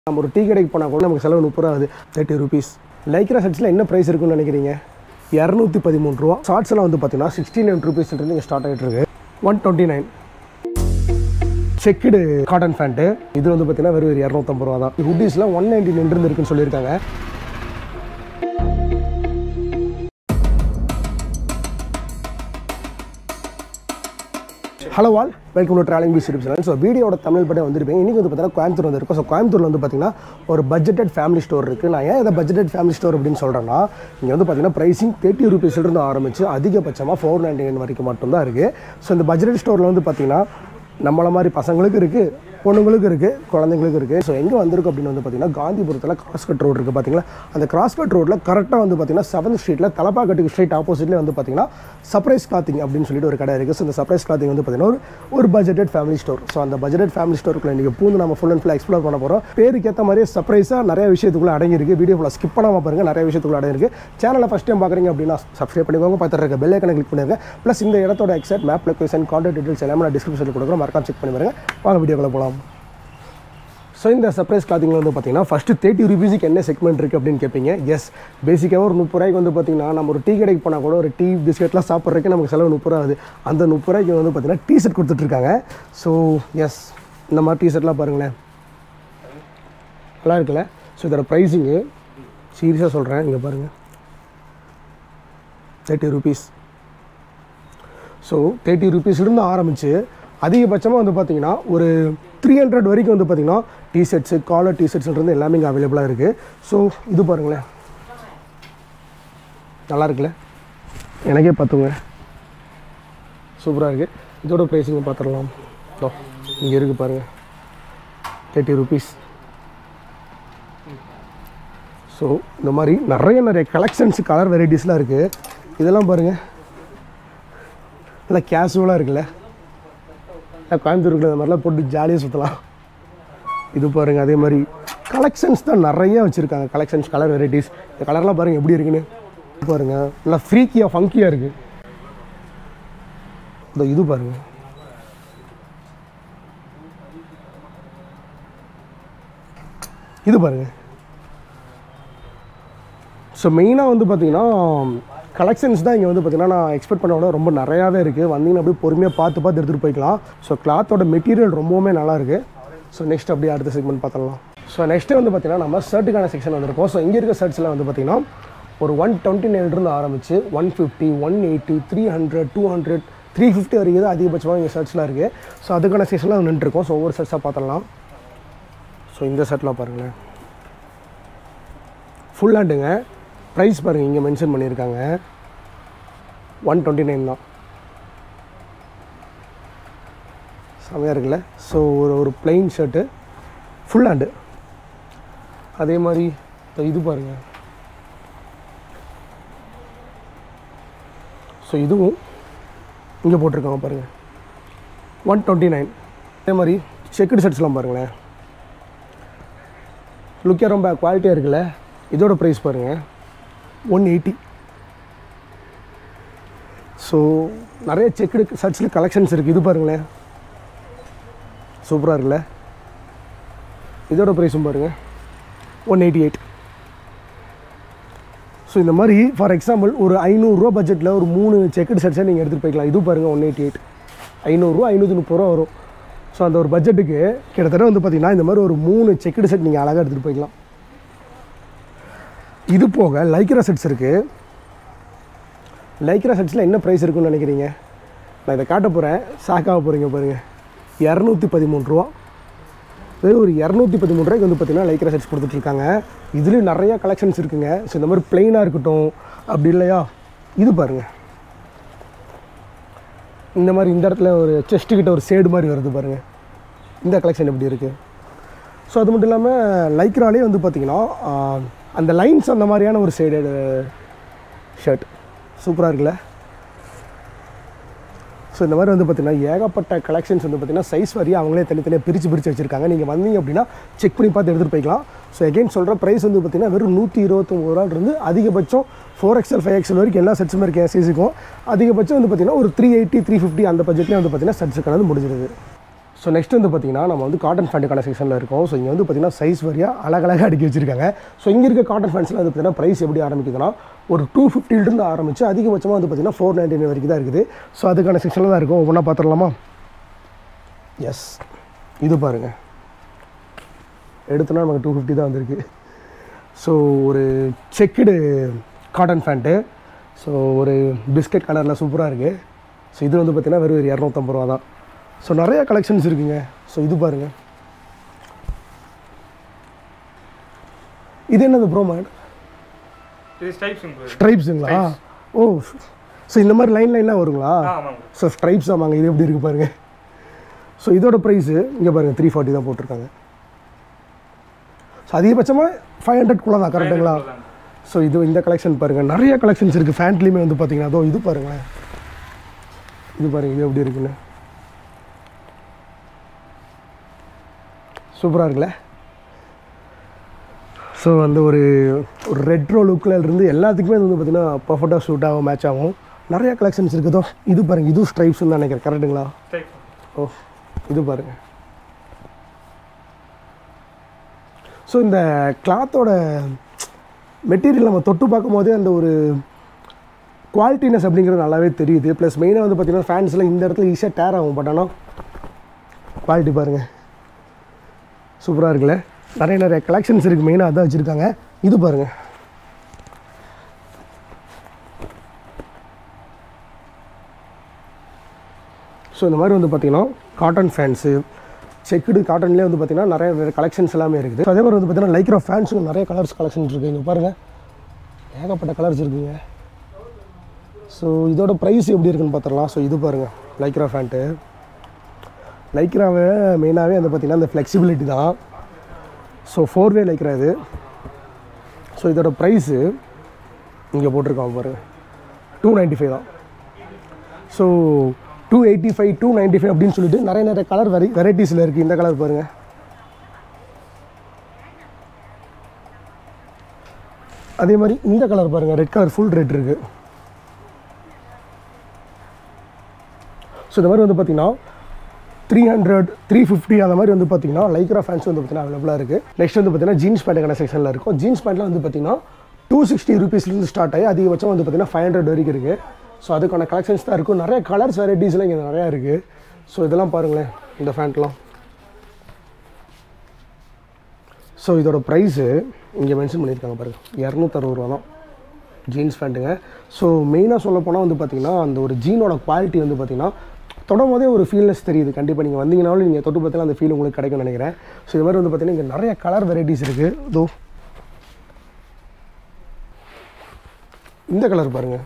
நம்ம ஒரு டீ கடைக்கு போனால் கூட நமக்கு செலவு 30 ரூபா ஆகுது. 30 rupees. லைக்ரா ஷர்ட்ஸில் என்ன ப்ரைஸ் இருக்குன்னு நினைக்கிறீங்க? 213 ரூபா. ஷார்ட்ஸ்லாம் வந்து பார்த்தீங்கன்னா 69 rupeesலேருந்து இங்கே ஸ்டார்ட் ஆகிட்டு இருக்கு. 129. செக்குடு காட்டன் பேண்ட்டு இது வந்து பார்த்தீங்கன்னா வெறும் 250 ரூபா தான். ஹுட்டீஸ்லாம் 199 இருக்குன்னு சொல்லியிருக்காங்க. Hello all, welcome to travelling peach YouTube channel. So வீடியோட தமிழ் படம் வந்திருப்பேன். இன்றைக்கி வந்து பார்த்தீங்கன்னா கோயம்புத்தூர் வந்திருக்கும். ஸோ கோயம்புத்தூரில் வந்து பார்த்தீங்கன்னா ஒரு பட்ஜெட்டட் ஃபேமிலி ஸ்டோர் இருக்குது. நான் ஏன் இதை பட்ஜெட்டட் ஃபேமிலி ஸ்டோர் அப்படின்னு சொல்கிறேன்னா, இங்கே வந்து பார்த்தீங்கன்னா ப்ரைஸிங் 30 rupeesலேருந்து ஆரம்பித்து அதிகபட்சமாக 499 வரைக்கும் மட்டும்தான் இருக்குது. ஸோ இந்த பட்ஜெட்டட் ஸ்டோரில் வந்து பார்த்தீங்கன்னா நம்மள மாதிரி பசங்களுக்கு இருக்குது, பொண்ணுங்களுக்கு இருக்குது, குழந்தைங்களுக்கு இருக்குது. ஸோ எங்கே வந்திருக்கும் அப்படின்னு வந்து பார்த்தீங்கன்னா காந்திபுரத்தில் கிராஸ்கட் ரோடு இருக்குது. பார்த்தீங்களா, அந்த கிராஸ்கட் ரோட்டில் கரெக்டாக வந்து பார்த்தீங்கன்னா 7th ஸ்ட்ரீட்டில் தலப்பாக்கட்டுக்கு ஸ்ட்ரைட் ஆப்போசிட்லேயே வந்து பார்த்தீங்கன்னா சர்ப்ரைஸ் கிளாத்திங் அப்படின்னு சொல்லிட்டு ஒரு கடை இருக்குது. ஸோ இந்த சர்ப்ரைஸ் கிளாத்திங் வந்து பார்த்தீங்கன்னா ஒரு பட்ஜெட்டட் ஃபேமிலி ஸ்டோர். ஸோ அந்த பட்ஜெட்டட் ஃபேமிலி ஸ்டோருக்குள்ள நீங்கள் பூந்து நம்ம ஃபுல் அண்ட் ஃபுல்லாக எக்ஸ்ப்ளோர் பண்ண போகிறோம். பேருக்கு ஏற்ற மாதிரியே சர்ப்ரைஸாக நிறைய விஷயத்துக்குள்ளே அடங்கியிருக்கு. வீடியோ ஃபுல்லாக ஸ்கிப் பண்ணாமல் பாருங்கள், நிறைய விஷயத்துக்குள்ள அடங்கியிருக்கு. சேனலை ஃபஸ்ட் டைம் பார்க்குறீங்க அப்படின்னா சப்ஸ்கிரைப் பண்ணிக்கோங்க, பார்த்துட்டு இருக்க பெல் ஐக்கனை கிளிக் பண்ணிருங்க. ப்ளஸ் இந்த இடத்தோட exact map location, contact details எல்லாமே நான் டிஸ்கிரிப்ஷனில் கொடுக்குறேன், மறக்காம செக் பண்ணி பாருங்க. வாங்க வீடியோக்குள்ள போகலாம். ஸோ இந்த சர்ப்ரைஸ் கிளாத்திங்கில் வந்து பார்த்தீங்கன்னா ஃபஸ்ட்டு 30 rupeesக்கு என்ன செக்மெண்ட் இருக்குது அப்படின்னு கேட்பீங்க. எஸ், பேசிக்காக ஒரு 30 ரூபாய்க்கு வந்து பார்த்தீங்கன்னா நம்ம ஒரு டீ கடைக்கு போனால் கூட ஒரு டீ பிஸ்கெட்லாம் சாப்பிட்றதுக்கு நமக்கு செலவு 30 ரூபா ஆகுது. அந்த 30 ரூபாய்க்கு வந்து பார்த்தீங்கன்னா டீ ஷர்ட் கொடுத்துட்ருக்காங்க. ஸோ எஸ், இந்த மாதிரி டீ ஷர்ட்லாம் பாருங்களேன், நல்லா இருக்குல்ல. ஸோ இதோட ப்ரைஸிங்கு சீரியஸாக சொல்கிறேன், இங்கே பாருங்கள், 30 rupees. ஸோ 30 rupeesலேருந்து ஆரம்பித்து அதிகபட்சமாக வந்து பார்த்தீங்கன்னா ஒரு 300 வரைக்கும் வந்து பார்த்திங்கன்னா டிஷர்ட்ஸு, காலர் டிஷர்ட்ஸ்ன்றது எல்லாமே இங்கே அவைலபிளாக இருக்குது. ஸோ இது பாருங்களேன், நல்லா இருக்குல்ல, எனக்கே பார்த்துங்க, சூப்பராக இருக்குது. இதோட ப்ரைஸிங்க பார்த்துடலாம். ஸோ இங்கே இருக்குது பாருங்கள், 30 rupees. ஸோ இந்த மாதிரி நிறைய கலெக்ஷன்ஸ், கலர் வெரைட்டிஸ்லாம் இருக்குது. இதெல்லாம் பாருங்கள், நல்லா கேஷுவலாக இருக்குல்ல. கோயம்புத்தூருக்குள்ள இந்த மாதிரிலாம் போட்டு ஜாலியாக சுற்றலாம். இது பாருங்கள், அதே மாதிரி கலெக்ஷன்ஸ் தான் நிறைய வச்சுருக்காங்க. Collections, colour varieties. இந்த கலர்லாம் பாருங்கள் எப்படி இருக்குன்னு பாருங்கள், நல்லா ஃப்ரீக்கியாக ஃபங்கியாக இருக்குது. இது பாருங்கள், இது பாருங்கள். ஸோ மெயினாக வந்து பார்த்திங்கன்னா கலெக்ஷன்ஸ் தான் இங்கே வந்து பார்த்திங்கன்னா நான் எக்ஸ்பெக்ட் பண்ண விட ரொம்ப நிறையாவே இருக்குது. வந்தீங்கன்னா அப்படியே பொறுமையாக பார்த்து எடுத்துகிட்டு போய்க்கலாம். ஸோ கிளாத்தோட மெட்டீரியல் ரொம்பவுமே நல்லா இருக்குது. ஸோ நெக்ஸ்ட் அப்படியே அடுத்த செக்மெண்ட் பார்த்துடலாம். ஸோ நெக்ஸ்ட்டு வந்து பார்த்திங்கன்னா நம்ம ஷர்ட்டுக்கான செக்ஷன் வந்திருக்கோம். ஸோ இங்கே இருக்க ஷர்ட்ஸ்லாம் வந்து பார்த்திங்கன்னா ஒரு 129 ஆரம்பித்து 150, 180, 300, 200, 350 வரைக்கும் தான் அதிகபட்சமாக இங்கே ஷர்ட்ஸ்லாம் இருக்குது. ஸோ அதுக்கான செக்ஷன்லாம் நின்றுருக்கோம். ஸோ ஒவ்வொரு ஷர்ட்ஸாக பார்த்துடலாம். ஸோ இந்த ஷர்ட்லாம் பாருங்களேன், ஃபுல் ஹேண்டுங்க. ப்ரைஸ் பாருங்கள், இங்கே மென்ஷன் பண்ணியிருக்காங்க 129 தான். செமையாக இருக்குல்ல. ஸோ ஒரு பிளெயின் ஷர்ட்டு, ஃபுல் ஹேண்டு. அதே மாதிரி இது பாருங்கள். ஸோ இதுவும் இங்கே போட்டிருக்காங்க பாருங்கள், 129. அதே மாதிரி செக்குடு ஷர்ட்ஸ்லாம் பாருங்களேன், லுக்கே ரொம்ப குவாலிட்டியாக இருக்குல்ல. இதோட ப்ரைஸ் பாருங்கள் 180. ஸோ நிறைய செக்குடு ஷர்ட்ஸில் கலெக்ஷன்ஸ் இருக்குது. இது பாருங்களேன், சூப்பராக இருக்குல்ல. இதோட ப்ரைஸும் பாருங்கள் 188. ஸோ இந்த மாதிரி ஃபார் எக்ஸாம்பிள் ஒரு 500 ரூபா பட்ஜெட்டில் ஒரு 3 செக்குடு ஷர்ட்ஸை நீங்கள் எடுத்துகிட்டு போய்க்கலாம். இது பாருங்கள் 188. 500 ரூபா 530 ரூபா வரும். ஸோ அந்த ஒரு பட்ஜெட்டுக்கு கிட்டத்தட்ட வந்து பார்த்திங்கன்னா இந்த மாதிரி ஒரு 3 செக்குடு ஷர்ட் நீங்கள் அழகாக எடுத்துகிட்டு போய்க்கலாம். இது போக லைக்ரா செட்ஸ் இருக்குது. லைக்ரா செட்ஸில் என்ன ப்ரைஸ் இருக்குன்னு நினைக்கிறீங்க? நான் இதை காட்ட போகிறேன், ஷாக்காக போகிறீங்க பாருங்கள். 213 ரூபா. வெறும் ஒரு 213 ரூபாய்க்கு வந்து பார்த்திங்கன்னா லைக்ரா செட்ஸ் கொடுத்துட்ருக்காங்க. இதுலேயும் நிறையா கலெக்ஷன்ஸ் இருக்குங்க. ஸோ இந்த மாதிரி ப்ளெயினாக இருக்கட்டும், அப்படி இல்லையா, இது பாருங்கள், இந்த மாதிரி இந்த இடத்துல ஒரு செஸ்ட்டுக்கிட்ட ஒரு ஷேடு மாதிரி வருது பாருங்கள். இந்த கலெக்ஷன் எப்படி இருக்குது. ஸோ அது மட்டும் இல்லாமல் லைக்ராலே வந்து பார்த்திங்கன்னா அந்த லைன்ஸ் அந்த மாதிரியான ஒரு ஷேடட் ஷர்ட் சூப்பராக இருக்குல்ல. ஸோ இந்த மாதிரி வந்து பார்த்திங்கன்னா ஏகப்பட்ட கலெக்ஷன்ஸ் வந்து பார்த்திங்கன்னா சைஸ் வரையும் அவங்களே தனித்தனியாக பிரித்து வச்சுருக்காங்க. நீங்கள் வந்தீங்க அப்படின்னா செக் பண்ணி பார்த்து எடுத்துகிட்டு போய்க்கலாம். ஸோ எகெயின் சொல்கிற ப்ரைஸ் வந்து பார்த்திங்கன்னா வெறும் 129 ரூபாயிலிருந்து அதிகபட்சம் 4XL 5XL வரைக்கும் எல்லா செட்ஸுமே இருக்குது. சைஸுக்கும் அதிகபட்சம் வந்து பார்த்திங்கன்னா ஒரு 380, 350 அந்த பட்ஜெட்லேயே வந்து பார்த்திங்கன்னா செட்ஸுக்கானது முடிஞ்சிருது. ஸோ நெக்ஸ்ட் வந்து பார்த்தீங்கன்னா நம்ம வந்து காட்டன் ஃபேண்ட்டுக்கான செக்ஷனில் இருக்கோம். ஸோ இங்கே வந்து பார்த்தீங்கன்னா சைஸ் வரியாக அழகழகாக அடுக்கி வச்சிருக்காங்க. ஸோ இங்கே இருக்க காட்டன் ஃபேண்ட்ஸ்லாம் வந்து பார்த்தீங்கன்னா ப்ரைஸ் எப்படி ஆரம்பிக்குதுன்னா ஒரு 250 ஆரம்பிச்சு அதிகபட்சமாக வந்து பார்த்தீங்கன்னா 499 வரைக்கும் தான் இருக்குது. ஸோ அதுக்கான செக்ஷனில் தான் இருக்கும். ஒவ்வொன்றா பார்த்துடலாமா? எஸ், இது பாருங்கள், எடுத்தோன்னா நமக்கு 250 தான் வந்திருக்கு. ஸோ ஒரு செக்குடு காட்டன் ஃபேண்ட்டு. ஸோ ஒரு பிஸ்கட் கலரில் சூப்பராக இருக்குது. ஸோ இது வந்து பார்த்திங்கன்னா வெறும் 250 ரூபா தான். ஸோ நிறைய கலெக்ஷன்ஸ் இருக்குங்க. ஸோ இது பாருங்கள், இது என்னது ப்ரோ மேட்? ஸ்ட்ரைப்ஸுங்களா? ஓ, ஸோ இந்த மாதிரி லைன்லாம் வருங்களா? ஸோ ஸ்ட்ரைப்ஸ் ஆமாங்க. இது எப்படி இருக்குது பாருங்கள். ஸோ இதோட ப்ரைஸு இங்கே பாருங்கள் 340 தான் போட்டிருக்காங்க. ஸோ அதிகபட்சமாக 500 தான், கரெக்டுங்களா? ஸோ இது இந்த கலெக்ஷன் பாருங்கள், நிறைய கலெக்ஷன்ஸ் இருக்குது. ஃபேண்ட்லேயுமே வந்து பார்த்தீங்கன்னா அதோ இது பாருங்களேன், இது பாருங்கள், இது எப்படி இருக்குன்னு சூப்பராக இருக்குல்ல? ஸோ வந்து ஒரு ரெட்ரோ லுக்கில் இருந்து எல்லாத்துக்குமே வந்து பார்த்திங்கன்னா பர்ஃபெக்டாக சூட் ஆகும், மேட்ச் ஆகும். நிறைய கலெக்ஷன்ஸ் இருக்குதோ. இது பாருங்கள், இதுவும் ஸ்ட்ரைப்ஸ்ன்னு நினைக்கிறேன், கரெக்டுங்களா? ஓ, இது பாருங்கள். ஸோ இந்த கிளாத்தோட மெட்டீரியல் நம்ம தொட்டு பார்க்கும் போதே அந்த ஒரு குவாலிட்டினஸ் அப்படிங்கிறது நல்லாவே தெரியுது. ப்ளஸ் மெயினாக வந்து பார்த்திங்கன்னா ஃபேன்ஸ்லாம் இந்த இடத்துல ஈஸியாக டேர் ஆகும். பட் ஆனால் குவாலிட்டி பாருங்கள், சூப்பராக இருக்குல்ல? நிறைய கலெக்ஷன்ஸ் இருக்குது. மெயினாக அதான் வச்சுருக்காங்க. இது பாருங்கள், ஸோ இந்த மாதிரி வந்து பார்த்திங்கன்னா காட்டன் ஃபேன்ஸு, செக்குடு காட்டன்லேயே வந்து பார்த்திங்கன்னா நிறைய கலெக்ஷன்ஸ் எல்லாமே இருக்குது. அதே மாதிரி வந்து பார்த்திங்கன்னா லைக்ரா ஃபேன்ஸுக்கு நிறைய கலர்ஸ் கலெக்ஷன்ஸ் இருக்குது. இங்கே பாருங்கள், ஏகப்பட்ட கலர்ஸ் இருக்குங்க. ஸோ இதோட ப்ரைஸ் எப்படி இருக்குன்னு பார்த்துடலாம். ஸோ இது பாருங்கள், லைக்ரா ஃபேண்ட்டு. லைக்ராவை மெயினாகவே வந்து பார்த்திங்கன்னா அந்த ஃப்ளெக்சிபிலிட்டி தான். ஸோ 4-வே லைக்ரா இது. ஸோ இதோட ப்ரைஸு இங்கே போட்டிருக்காங்க பாருங்கள், 295 தான். ஸோ 285, 295 அப்படின்னு சொல்லிட்டு நிறைய கலர் வெரைட்டிஸில் இருக்குது. இந்த கலர் பாருங்கள், அதே மாதிரி இந்த கலர் பாருங்கள், ரெட் கலர் ஃபுல் ரெட் இருக்குது. ஸோ இந்த மாதிரி வந்து பார்த்திங்கன்னா 300, 350 அந்த மாதிரி வந்து பார்த்திங்கன்னா லைக்ரா ஃபேன்ஸ் வந்து பார்த்திங்கன்னா அவைலபிளாக இருக்குது. நெக்ஸ்ட் வந்து பார்த்திங்கன்னா ஜீன்ஸ் பேண்ட்டுக்கான செக்ஷனில் இருக்கும். ஜீன்ஸ் பேண்ட்டில் வந்து பார்த்திங்கன்னா 260 ரூபீஸ்லேருந்து ஸ்டார்ட் ஆகி அதிகபட்சம் வந்து பார்த்திங்கன்னா 500 வரைக்கும் இருக்குது. ஸோ அதுக்கான கலெக்ஷன்ஸ் தான் இருக்கும். நிறைய கலர்ஸ் வெரைட்டிஸ்லாம் இங்கே நிறையா இருக்குது. ஸோ இதெல்லாம் பாருங்களேன், இந்த ஃபேண்ட்லாம். ஸோ இதோட ப்ரைஸு இங்கே மென்ஷன் பண்ணியிருக்காங்க பாருங்கள், 260 ரூபா தான் ஜீன்ஸ் பேண்ட்டுங்க. ஸோ மெயினாக சொல்ல போனால் வந்து பார்த்திங்கன்னா அந்த ஒரு ஜீனோட குவாலிட்டி வந்து பார்த்திங்கன்னா தொடும் போதே ஒரு ஃபீல்னஸ் தெரியுது. கண்டிப்பாக நீங்கள் வந்தீங்கனாலும் நீங்கள் தொட்டு பார்த்தாலும் அந்த ஃபீல் உங்களுக்கு கிடைக்கும்னு நினைக்கிறேன். ஸோ இது மாதிரி வந்து பார்த்திங்கன்னா இங்கே நிறைய கலர் வெரைட்டிஸ் இருக்குது. இதோ இந்த கலர் பாருங்கள்.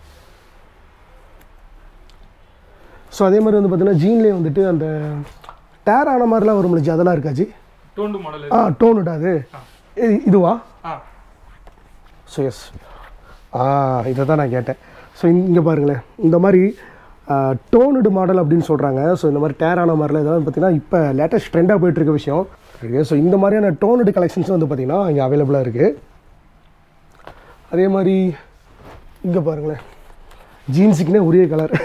ஸோ அதே மாதிரி வந்து பார்த்திங்கன்னா ஜீன்லேயே வந்துட்டு அந்த டேர் ஆன மாதிரிலாம் வரும் முடிஞ்சு, அதெல்லாம் இருக்காச்சு. டோனுடா அது இதுவா? ஸோ எஸ், இதை தான் நான் கேட்டேன். ஸோ இங்கே பாருங்களேன், இந்த மாதிரி டோனுடு மாடல் அப்படின்னு சொல்கிறாங்க. ஸோ இந்த மாதிரி டேர் ஆன மாதிரிலாம் இதெல்லாம் பார்த்திங்கன்னா இப்போ லேட்டஸ்ட் ட்ரெண்டாக போயிட்டுருக்க விஷயம் இருக்குது. ஸோ இந்த மாதிரியான டோனுடு கலெக்ஷன்ஸ் வந்து பார்த்திங்கன்னா இங்கே அவைலபிளாக இருக்குது. அதே மாதிரி இங்கே பாருங்களேன், ஜீன்ஸுக்குன்னே உரிய கலர்.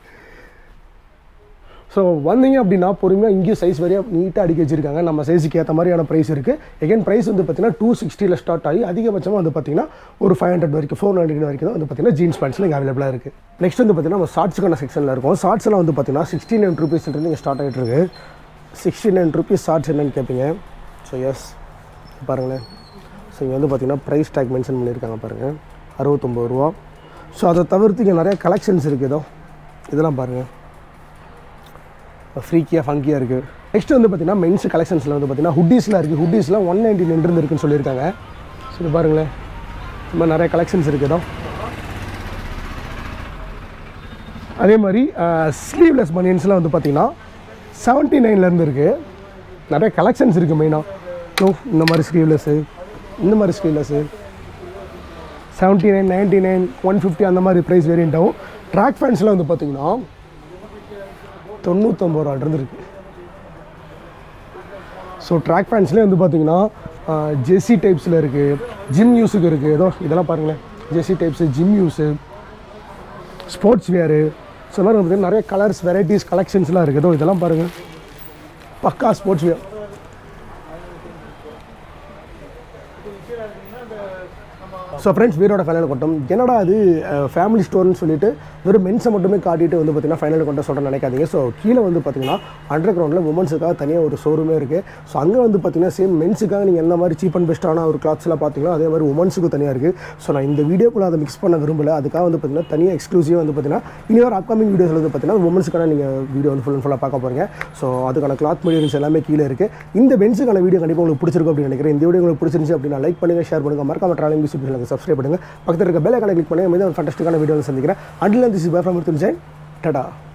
ஸோ வந்தீங்க அப்படின்னா பொறுமையாக இங்கேயும் சைஸ் வரையாக நீட்டாக அடிக்க வச்சுருக்காங்க. நம்ம சைஸுக்கு ஏற்ற மாதிரியான ப்ரைஸ் இருக்குது. எகைன் ப்ரைஸ் வந்து பார்த்திங்கன்னா 260 ஸ்டார்ட் ஆகி அதிகபட்சமாக வந்து பார்த்திங்கன்னா ஒரு 500 வரைக்கும் 490 வரைக்கும் தான் வந்து பார்த்திங்கன்னா ஜீன்ஸ் பேண்ட்ஸில் இங்கே அவைலபிளாக இருக்குது. நெக்ஸ்ட் வந்து பார்த்திங்கன்னா நம்ம ஷார்ட்ஸுக்கான செக்ஷனில் இருக்கும். ஷார்ட்ஸ் எல்லாம் வந்து பார்த்திங்கன்னா 69 ரூபீஸ்லேருந்து இங்கே ஸ்டார்ட் ஆகிட்டு இருக்குது. 69 ரூபீஸ் ஷார்ட்ஸ் என்னன்னு கேட்பீங்க. ஸோ எஸ் பாருங்களேன், ஸோ இங்கே வந்து பார்த்திங்கன்னா ப்ரைஸ் டேக் மென்ஷன் பண்ணியிருக்காங்க பாருங்கள், 69 ரூபா. ஸோ அதை தவிர்த்து இங்கே நிறைய கலெக்ஷன்ஸ் இருக்குது. ஏதோ இதெல்லாம் பாருங்கள், ஃப்ரீக்கியாக ஃபங்கியாக இருக்குது. நெக்ஸ்ட் வந்து பார்த்திங்கன்னா மென்ஸ் கலெக்ஷன்ஸில் வந்து பார்த்திங்கன்னா ஹுட்டீஸ்லாம் இருக்குது. ஹுட்டீஸ்லாம் 199 இருக்குன்னு சொல்லியிருக்காங்க. ஸோ இது பாருங்களேன், இந்த மாதிரி நிறைய கலெக்ஷன்ஸ் இருக்குதோ. அதே மாதிரி ஸ்லீவ்லெஸ் பனியன்ஸ்லாம் வந்து பார்த்திங்கன்னா 79 இருக்குது. நிறைய கலெக்ஷன்ஸ் இருக்குது. மெயினாக இந்த மாதிரி ஸ்லீவ்லெஸ்ஸு, இந்த மாதிரி ஸ்லீவ்லெஸ்ஸு 79, 99, 150 அந்த மாதிரி ப்ரைஸ் வேரியண்ட் ஆகும். ட்ராக் ஃபேன்ஸ்லாம் வந்து பார்த்திங்கன்னா 99 ரூபா இருந்துருக்கு. ஸோ ட்ராக் ஃபேன்ஸ்லேயே வந்து பார்த்திங்கன்னா ஜெர்சி டைப்ஸில் இருக்குது, ஜிம் யூஸுக்கு இருக்குது. ஏதோ இதெல்லாம் பாருங்களேன், jersey types, gym use, sports wear. So மாதிரி பார்த்திங்கன்னா நிறைய கலர்ஸ் வெரைட்டிஸ் கலெக்ஷன்ஸ்லாம் இருக்குது. ஏதோ இதெல்லாம் பாருங்கள், பக்கா ஸ்போர்ட்ஸ் வியர். ஸோ ஃப்ரெண்ட்ஸ், வீரோட ஃபைனல் கொட்டம் என்னடா அது ஃபேமிலி ஸ்டோர்னு சொல்லிட்டு வெறும் மென்ஸை மட்டுமே காட்டிட்டு வந்து பார்த்தீங்கன்னா ஃபைனல் கொண்ட சொல்கிறேன் நினைக்காதீங்க. ஸோ கீழே வந்து பார்த்தீங்கன்னா அண்டர் கிரவுண்டில் உமன்ஸுக்காக தனியாக ஒரு ஷோரூமே இருக்குது. ஸோ அங்கே வந்து பார்த்தீங்கன்னா சேம் மென்ஸுக்காக நீங்கள் எந்த மாதிரி சீப் அண்ட் பெஸ்ட்டான ஒரு கிளாத்ஸ்லாம் பார்த்தீங்களோ அதே மாதிரி உமன்ஸுக்கு தனியாக இருக்குது. ஸோ நான் இந்த வீடியோக்குள்ள அதை மிக்ஸ் பண்ண விரும்பலை. அதுக்காக வந்து பார்த்தீங்கன்னா தனியாக எக்ஸ்க்ளூசிவாக வந்து பார்த்தீங்கன்னா இனி ஒரு அப்கமிங் வீடியோஸில் வந்து பார்த்தீங்கன்னா உமன்ஸுக்கான நீங்கள் வீடியோ வந்து ஃபுல்லாக பார்க்க போகிறீங்க. ஸோ அதுக்கான கிளாத் மெட்டீரியல்ஸ் எல்லாமே கீழே இருக்குது. இந்த பென்ஸுக்கான வீடியோ கண்டிப்பாக உங்களுக்கு பிடிச்சிருக்கும் அப்படின்னு நினைக்கிறேன். இந்த வீடியோ உங்களுக்கு பிடிச்சிருந்துச்சு அப்படின்னா லைக் பண்ணுங்கள், ஷேர் பண்ணுங்கள், மறக்காம ட்ராவலிங் யூடியூப் சேனலுக்கு சப்ஸ்கிரைப் பண்ணுங்கள், பக்கத்தில் இருக்க பெல் ஐகானை கிளிக் பண்ணுங்கள். மீண்டும் ஒரு ஃபண்டாஸ்டிக்கான வீடியோவில் சந்திக்கிறேன். Until this is bye from Mrityunjayan. Tata.